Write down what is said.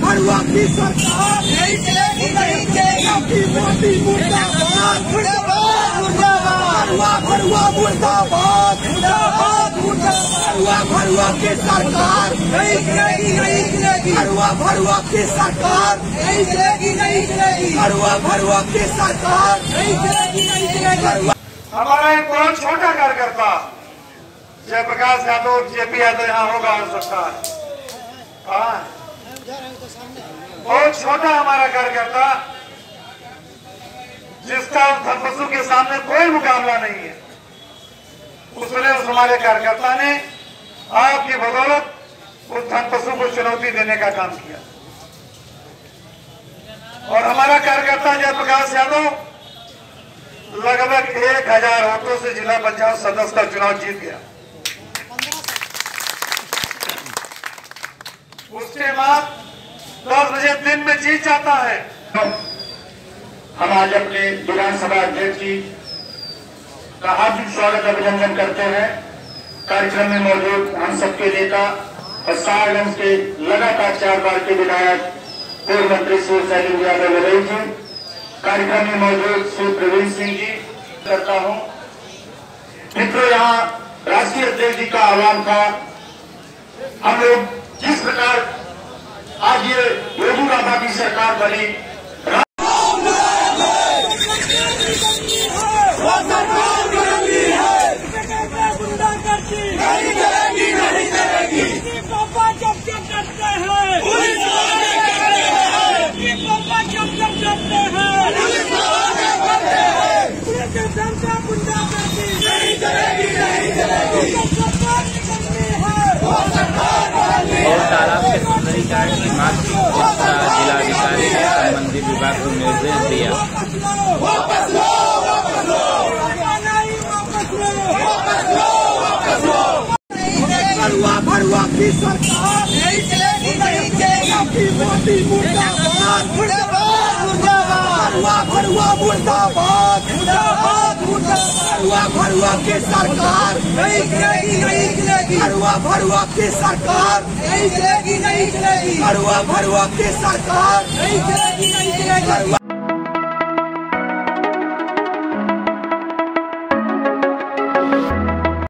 भरुआ की सरकार नहीं चलेगी, नहीं चलेगी। मोदी मुर्दाबाद, मुर्दाबाद, मुर्दाबाद। भरुआ मुर्दाबाद, मुर्दाबाद, मुर्दाबाद। भरुआ की सरकार नहीं चलेगी, नहीं चलेगी। भरुआ की सरकार नहीं चलेगी, नहीं चलेगी। भरुआ की सरकार नहीं चलेगी, नहीं चलेगी। हमारा एक बहुत छोटा कार्यकर्ता जयप्रकाश यादव, जेपी यादव यहाँ होगा हो सकता है। बहुत छोटा हमारा कार्यकर्ता जिसका उस धनपशु के सामने कोई मुकाबला नहीं है, उसने उस हमारे कार्यकर्ता ने आपकी बदौलत उस धनपशु को चुनौती देने का काम किया। और हमारा कार्यकर्ता जयप्रकाश यादव लगभग 1000 वोटों से जिला पंचायत सदस्य का चुनाव जीत गया। उसके बाद 10 बजे दिन में जीत जाता है। हम आज अपने विधानसभा अध्यक्ष जी का हार्दिक स्वागत अभिनंदन करते हैं। कार्यक्रम में मौजूद हम सबके नेता और सारगंज के लगातार 4 बार के विधायक पूर्व मंत्री श्री शैलेंद्र यादव लड़ई जी, कार्यक्रम में मौजूद श्री प्रवीण सिंह जी करता हूं। मित्रों, यहाँ राष्ट्रीय अध्यक्ष जी का आह्वान था। हम लोग जिस प्रकार आज ये योगी बाबा की सरकार बनी, और तालाब के सुंदरीकरण की मांग की जिलाधिकारी ने संबंधित विभाग को निर्देश दिया। भरुआ की सरकार नहीं चलेगी, नहीं चलेगी। मोदी मुर्दाबाद, मुर्दाबाद, मुर्दाबाद। भरुआ मुर्दाबाद, मुर्दाबाद, मुर्दाबाद। भरुआ की सरकार नहीं चलेगी, नहीं चलेगी। भरुआ की सरकार नहीं चलेगी, नहीं चलेगी। भरुआ की सरकार नहीं चलेगी, नहीं चलेगी।